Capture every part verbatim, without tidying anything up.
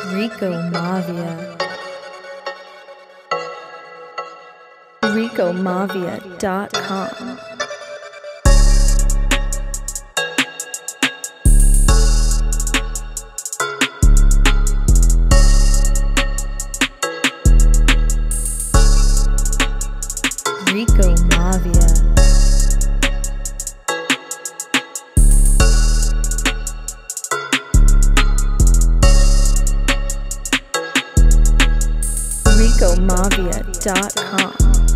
Reco Maivia. Reco Maivia dot com. Reco Maivia. Reco Maivia dot com.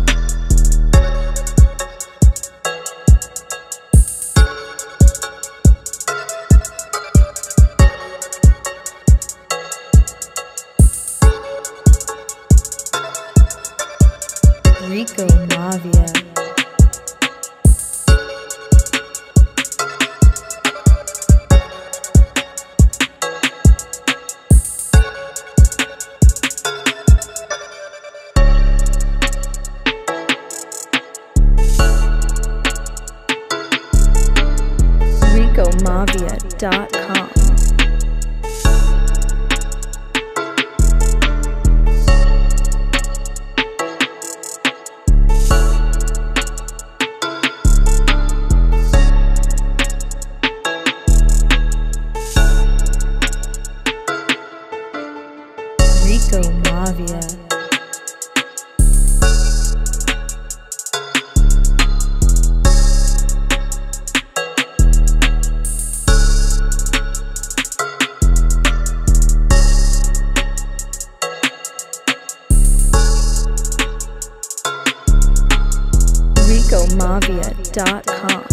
Reco Maivia. Reco Maivia dot com. Reco Maivia. Reco Maivia dot com.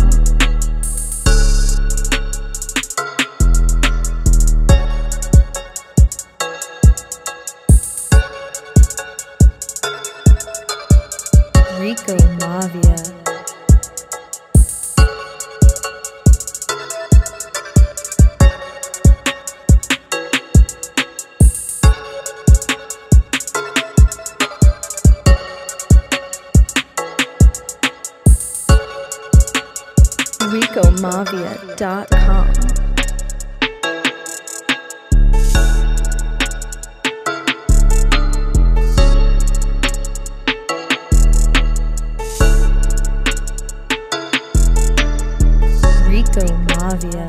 Reco Maivia. Reco Maivia dot com. Reco Maivia.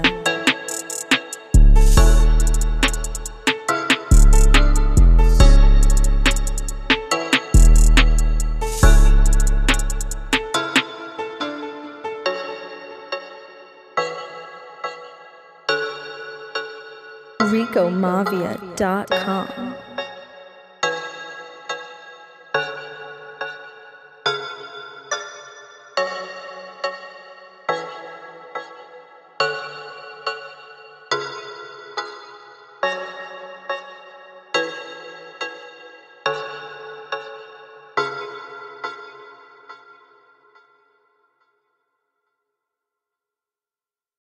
Reco Maivia dot com.